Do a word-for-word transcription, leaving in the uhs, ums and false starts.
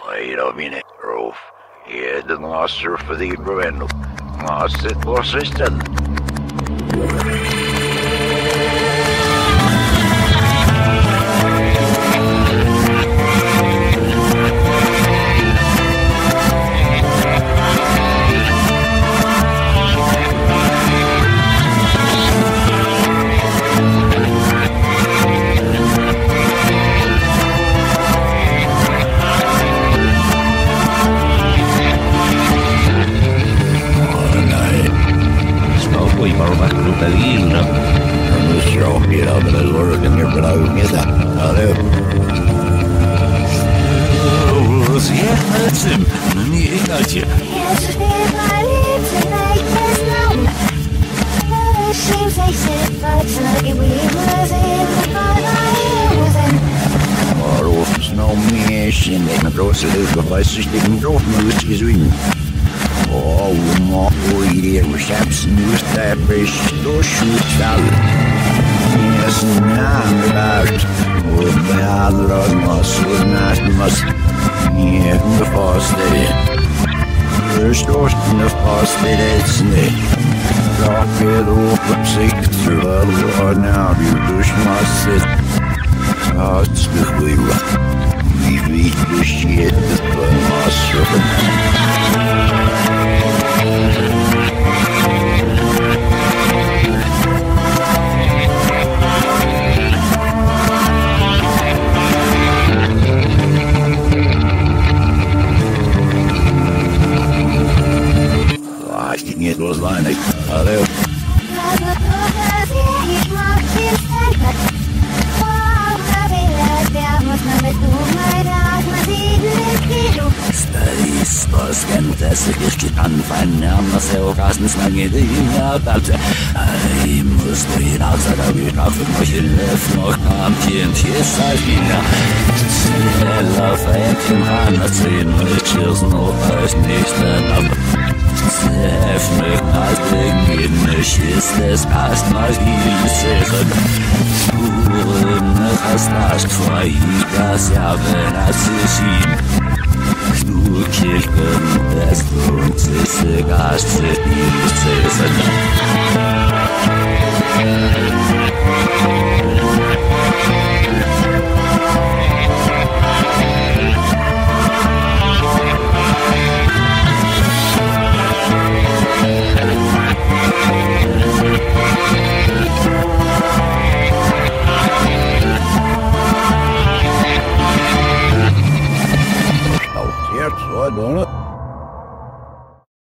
Wait a minute, Rolf. Hier de master for the Brevendo. Master for system. Berlino. Non so, io per loro che mi bravo mi sa. Allora. Oh, zjechałem, nie jechajcie. Waarom snel meer in de grootste leugenwijs is dit een droogmoed gezien. Oh, maar hoe hier was hebt nu sterven door shootval. Yes, naam eruit. Oh, bij alle mas, hoe naast mas. Hier de vaste. First door de vaste is niet. Raak het op op zich terwijl nou die dus mas zit. Hartstikke goed. Wie weet de shit dat we mas het was weinig. Hallo. Staris, was kennt es sich nicht anfangen, was er auch erstens lange den Abend. Ich musste hinaus, aber wir laufen euch in Luft, noch kam hier und hier sei wieder. Schneller Fähnchen ran, das sehen wir, cheers, noch euch nicht an. Öffnen als Beginn, ist es erstmal die Sache. Spuren hast lasst vor ich das ja, wenn es ist ihm. Du Kirchen, das lohnt sich, Gast für die Sache. Yes, I don't know.